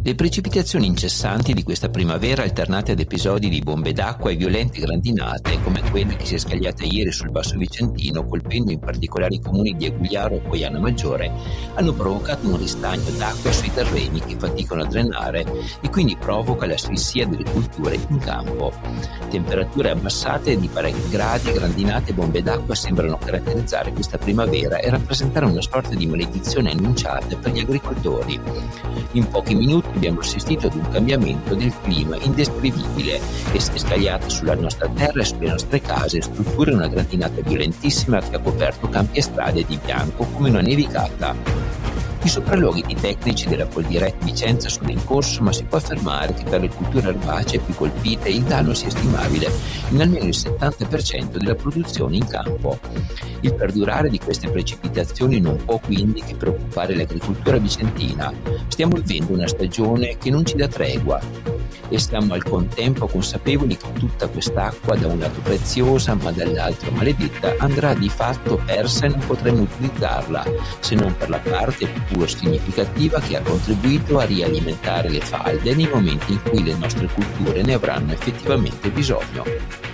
Le precipitazioni incessanti di questa primavera, alternate ad episodi di bombe d'acqua e violente grandinate, come quella che si è scagliata ieri sul Basso Vicentino, colpendo in particolare i comuni di Egugliaro e Poiana Maggiore, hanno provocato un ristagno d'acqua sui terreni che faticano a drenare e quindi provoca l'asfissia delle culture in campo. Temperature abbassate di parecchi gradi, grandinate e bombe d'acqua sembrano caratterizzare questa primavera e rappresentare una sorta di maledizione annunciata per gli agricoltori. In pochi minuti abbiamo assistito ad un cambiamento del clima indescrivibile e si è scagliata sulla nostra terra e sulle nostre case strutture una grandinata violentissima che ha coperto campi e strade di bianco come una nevicata. I sopralluoghi di tecnici della Coldiretti Vicenza sono in corso, ma si può affermare che per le culture erbacee più colpite il danno sia stimabile in almeno il 70% della produzione in campo. Il perdurare di queste precipitazioni non può quindi che preoccupare l'agricoltura vicentina. Stiamo vivendo una stagione che non ci dà tregua e siamo al contempo consapevoli che tutta quest'acqua, da un lato preziosa ma dall'altro maledetta, andrà di fatto persa e non potremo utilizzarla, se non per la parte pur significativa che ha contribuito a rialimentare le falde nei momenti in cui le nostre culture ne avranno effettivamente bisogno.